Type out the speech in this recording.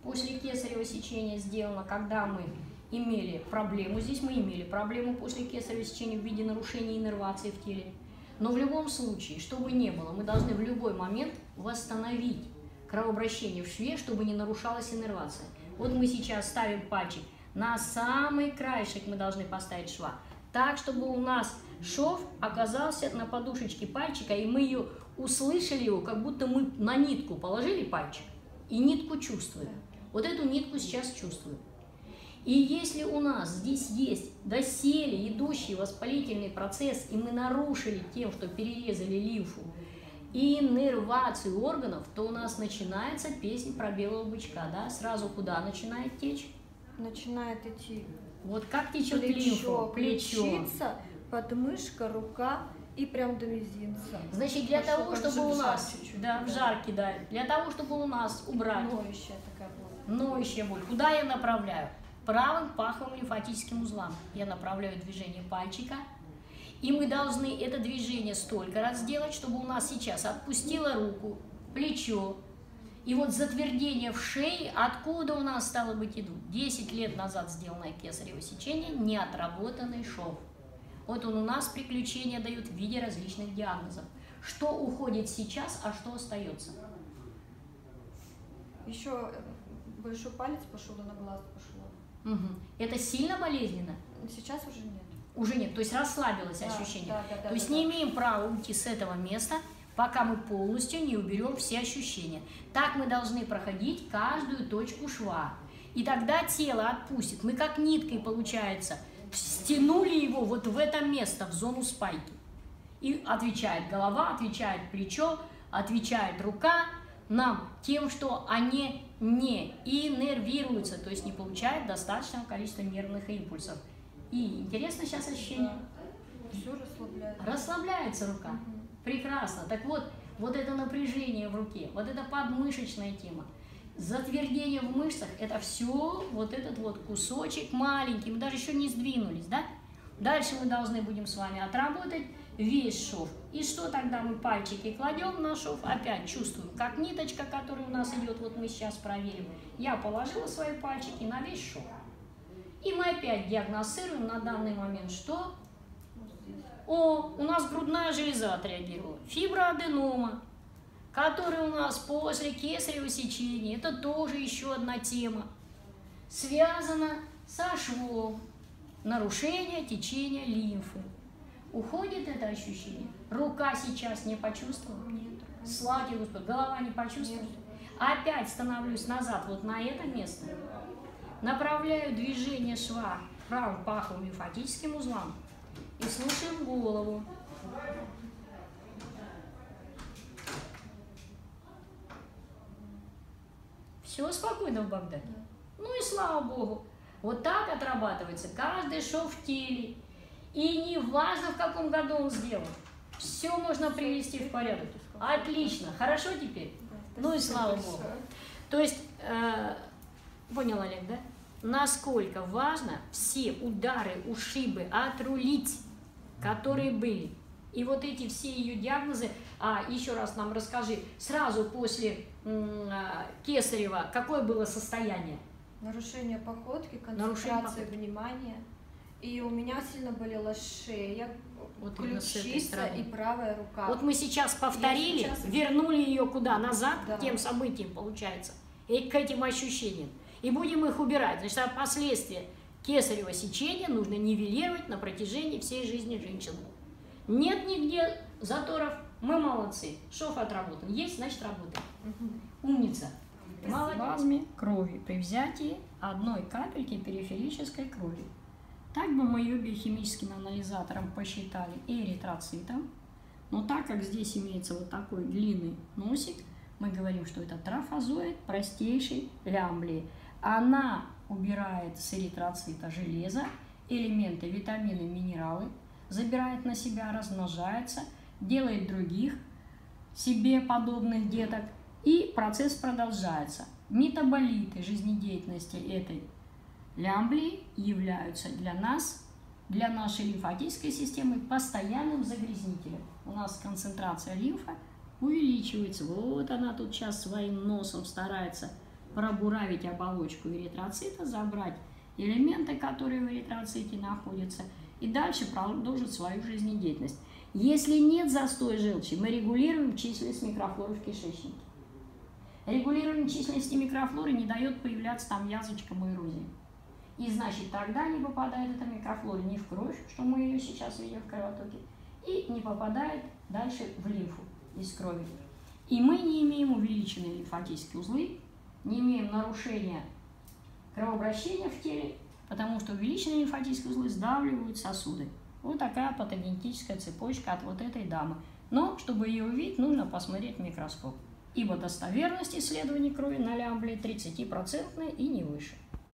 после кесарево сечения сделано, когда мы имели проблему. Здесь мы имели проблему после кесарево сечения в виде нарушения иннервации в теле. Но в любом случае, чтобы не было, мы должны в любой момент восстановить кровообращение в шве, чтобы не нарушалась иннервация. Вот мы сейчас ставим пальчик на самый краешек, мы должны поставить шва, так, чтобы у нас шов оказался на подушечке пальчика, и мы ее услышали, его, как будто мы на нитку положили пальчик, и нитку чувствуем. Вот эту нитку сейчас чувствуем. И если у нас здесь есть доселе идущий воспалительный процесс, и мы нарушили тем, что перерезали лимфу и иннервацию органов, то у нас начинается песня про белого бычка, да? Сразу куда начинает течь? Начинает идти. Вот как течет лимфа? Ключица, подмышка, рука и прям до мизинца. Значит, для того, чтобы у нас, да, в жар кидали, для того, чтобы у нас убрать ноющая такая боль. Ноющая боль. Куда я направляю? Правым паховым лимфатическим узлам я направляю движение пальчика, и мы должны это движение столько раз сделать, чтобы у нас сейчас отпустила руку, плечо, и вот затвердение в шее, откуда у нас стало быть идут? 10 лет назад сделанное кесарево сечение, неотработанный шов. Вот он у нас приключения дают в виде различных диагнозов. Что уходит сейчас, а что остается? Еще большой палец пошел и на глаз пошел. Угу. Это сильно болезненно? Сейчас уже нет. Уже нет, то есть расслабилось ощущение. То есть не имеем права уйти с этого места, пока мы полностью не уберем все ощущения. Так мы должны проходить каждую точку шва. И тогда тело отпустит. Мы как ниткой, получается, стянули его вот в это место, в зону спайки. И отвечает голова, отвечает плечо, отвечает рука нам тем, что они не иннервируются, то есть не получают достаточного количества нервных импульсов. И интересно сейчас ощущение? Все расслабляется. Расслабляется рука. Прекрасно. Так вот, вот это напряжение в руке, вот эта подмышечная тема, затвердение в мышцах, это все вот этот вот кусочек маленький, мы даже еще не сдвинулись, да? Дальше мы должны будем с вами отработать весь шов. И что тогда мы пальчики кладем на шов, опять чувствуем, как ниточка, которая у нас идет, вот мы сейчас проверим. Я положила свои пальчики на весь шов. И мы опять диагностируем на данный момент, что у нас грудная железа отреагировала, фиброаденома, которая у нас после кесарево сечения, это тоже еще одна тема, связана со швом, нарушение течения лимфы. Уходит это ощущение? Рука сейчас не почувствовала? Нет. Слава тебе, Господи, голова не почувствовала? Нет. Опять становлюсь назад, вот на это место. Направляю движение шва правым паховым лимфатическим узлам и слушаем голову. Все спокойно в Багдаде. Ну и слава Богу. Вот так отрабатывается каждый шов в теле. И не важно, в каком году он сделан. Все можно привести в порядок. Отлично. Хорошо теперь? Ну и слава Богу. То есть, понял, Олег, да? Насколько важно все удары, ушибы отрулить, которые были. И вот эти все ее диагнозы, еще раз нам расскажи, сразу после кесарева какое было состояние? Нарушение походки, концентрация внимания. И у меня сильно болела шея, вот ключица и правая рука. Вот мы сейчас повторили, вернули ее куда? Назад, да, к тем событиям, получается, и к этим ощущениям. И будем их убирать. Значит, последствия кесарево сечения нужно нивелировать на протяжении всей жизни женщины. Нет нигде заторов, мы молодцы. Шов отработан. Есть, значит, работаем. Умница. Молодец. Крови при взятии одной капельки периферической крови. Так бы мы ее биохимическим анализатором посчитали эритроцитом. Но так как здесь имеется вот такой длинный носик, мы говорим, что это трофозоид простейшей лямблии. Она убирает с эритроцита железо, элементы, витамины, минералы, забирает на себя, размножается, делает других себе подобных деток, и процесс продолжается. Метаболиты жизнедеятельности этой лямблии являются для нас, для нашей лимфатической системы постоянным загрязнителем. У нас концентрация лимфа увеличивается. Вот она тут сейчас своим носом старается пробуравить оболочку эритроцита, забрать элементы, которые в эритроците находятся, и дальше продолжить свою жизнедеятельность. Если нет застоя желчи, мы регулируем численность микрофлоры в кишечнике. Регулирование численности микрофлоры не дает появляться там язвочкам и эрозии. И значит, тогда не попадает эта микрофлора ни в кровь, что мы ее сейчас видим в кровотоке, и не попадает дальше в лимфу из крови. И мы не имеем увеличенные лимфатические узлы, не имеем нарушения кровообращения в теле, потому что увеличенные лимфатические узлы сдавливают сосуды. Вот такая патогенетическая цепочка от вот этой дамы. Но, чтобы ее увидеть, нужно посмотреть в микроскоп, ибо достоверность исследований крови на лямбле 30% и не выше.